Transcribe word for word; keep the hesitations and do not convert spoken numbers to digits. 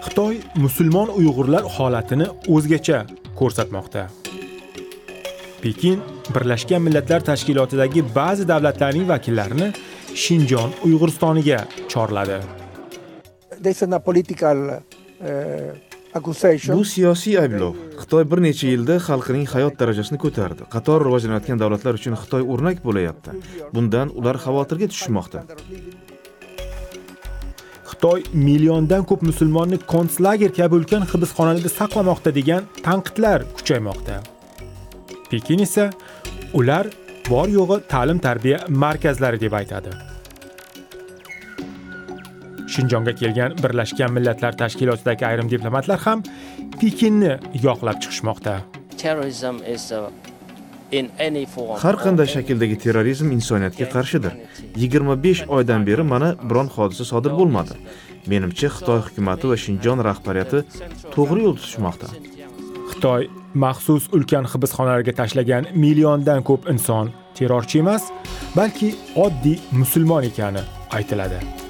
Xitoy musulmon Uyg'urlar holatini o'zgacha ko'rsatmoqda. Pekin Birlashgan Millatlar Tashkilotidagi ba'zi davlatlarning vakillarini Shinjon Uyg'uristoniga chorladi. Bu siyosiy ayblov. Xitoy bir necha yilda xalqining hayot darajasini ko'tardi. Qator rivojlanayotgan davlatlar uchun Xitoy o'rnak bo'layapti. Bundan ular xavotirga tushmoqda. Xitoy milliondan ko'p musulmonni konslager kabi ulkan hibsxonalarda saqlamoqda degan tanqidlar kuchaymoqda. Pekin esa ular bor yo'g'i ta'lim-tarbiya markazlari deb aytadi. Shinjonga kelgan Birlashgan Millatlar Tashkilotidagi ayrim diplomatlar ham Pekinni yoqlab chiqishmoqda. Har qanday shakldagi terrorizm insoniyatga qarshidir. yigirma besh oydan beri mana biron hodisa sodir bo'lmadi. Menimcha Xitoy hukumatı va Shinjon rahbariyati to'g'ri yo'l tutishmoqda. Xitoy maxsus ulkan hibsxonalarga tashlagan milliondan ko'p inson terrorchi emas, balki oddiy musulmon ekani aytiladi.